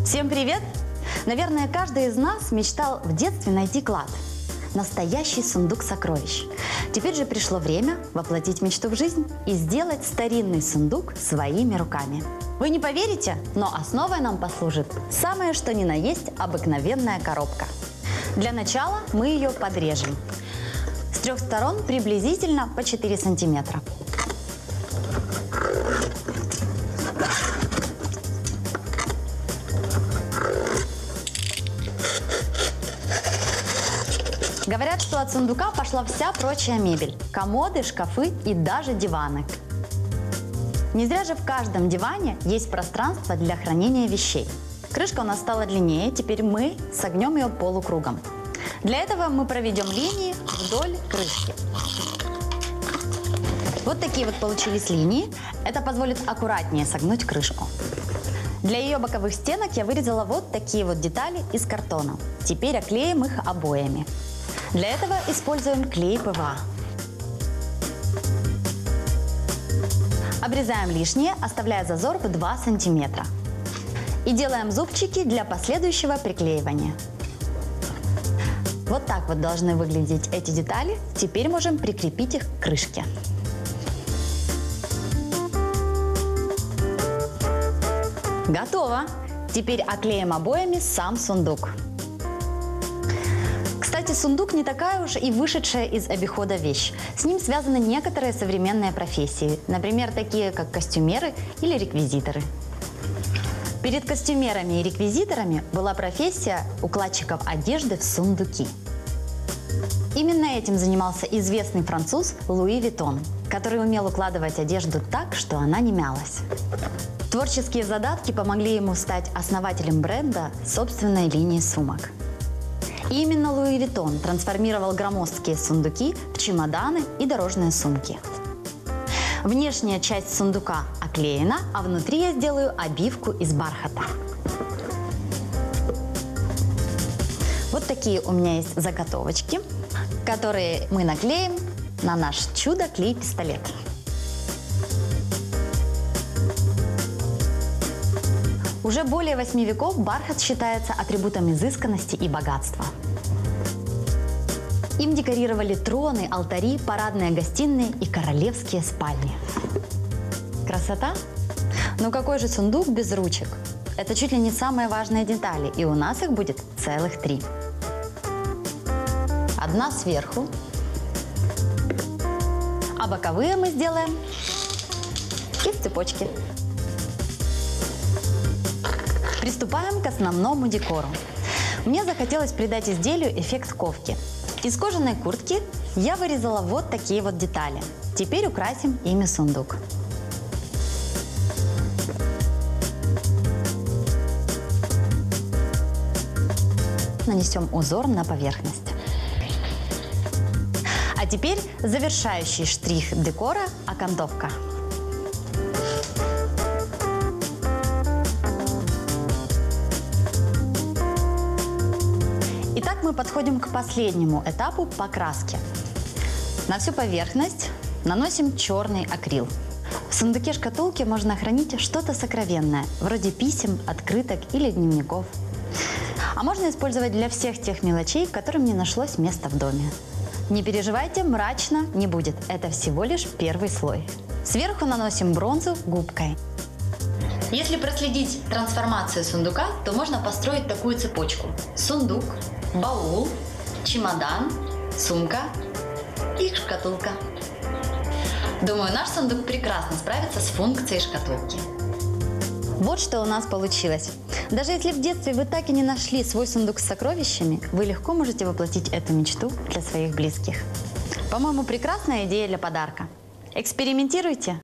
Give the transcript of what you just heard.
Всем привет! Наверное, каждый из нас мечтал в детстве найти клад. Настоящий сундук сокровищ. Теперь же пришло время воплотить мечту в жизнь и сделать старинный сундук своими руками. Вы не поверите, но основой нам послужит самое что ни на есть обыкновенная коробка. Для начала мы ее подрежем. С трех сторон приблизительно по 4 сантиметра. Говорят, что от сундука пошла вся прочая мебель – комоды, шкафы и даже диваны. Не зря же в каждом диване есть пространство для хранения вещей. Крышка у нас стала длиннее, теперь мы согнем ее полукругом. Для этого мы проведем линии вдоль крышки. Вот такие вот получились линии. Это позволит аккуратнее согнуть крышку. Для ее боковых стенок я вырезала вот такие вот детали из картона. Теперь оклеим их обоями. Для этого используем клей ПВА. Обрезаем лишнее, оставляя зазор в 2 сантиметра. И делаем зубчики для последующего приклеивания. Вот так вот должны выглядеть эти детали. Теперь можем прикрепить их к крышке. Готово! Теперь оклеим обоями сам сундук. Кстати, сундук не такая уж и вышедшая из обихода вещь. С ним связаны некоторые современные профессии, например, такие как костюмеры или реквизиторы. Перед костюмерами и реквизиторами была профессия укладчиков одежды в сундуки. Именно этим занимался известный француз Луи Виттон, который умел укладывать одежду так, что она не мялась. Творческие задатки помогли ему стать основателем бренда собственной линии сумок. И именно Луи Виттон трансформировал громоздкие сундуки в чемоданы и дорожные сумки. Внешняя часть сундука оклеена, а внутри я сделаю обивку из бархата. Вот такие у меня есть заготовочки, которые мы наклеим на наш чудо-клей-пистолет. Уже более 8 веков бархат считается атрибутом изысканности и богатства. Им декорировали троны, алтари, парадные гостиные и королевские спальни. Красота? Но какой же сундук без ручек? Это чуть ли не самые важные детали, и у нас их будет целых 3. Одна сверху, а боковые мы сделаем из цепочки. Приступаем к основному декору. Мне захотелось придать изделию эффект ковки. Из кожаной куртки я вырезала вот такие вот детали. Теперь украсим ими сундук. Нанесем узор на поверхность. А теперь завершающий штрих декора – окантовка. Итак, мы подходим к последнему этапу покраски. На всю поверхность наносим черный акрил. В сундуке-шкатулке можно хранить что-то сокровенное, вроде писем, открыток или дневников. А можно использовать для всех тех мелочей, которым не нашлось места в доме. Не переживайте, мрачно не будет. Это всего лишь первый слой. Сверху наносим бронзу губкой. Если проследить трансформацию сундука, то можно построить такую цепочку. Сундук, баул, чемодан, сумка и шкатулка. Думаю, наш сундук прекрасно справится с функцией шкатулки. Вот что у нас получилось. Даже если в детстве вы так и не нашли свой сундук с сокровищами, вы легко можете воплотить эту мечту для своих близких. По-моему, прекрасная идея для подарка. Экспериментируйте!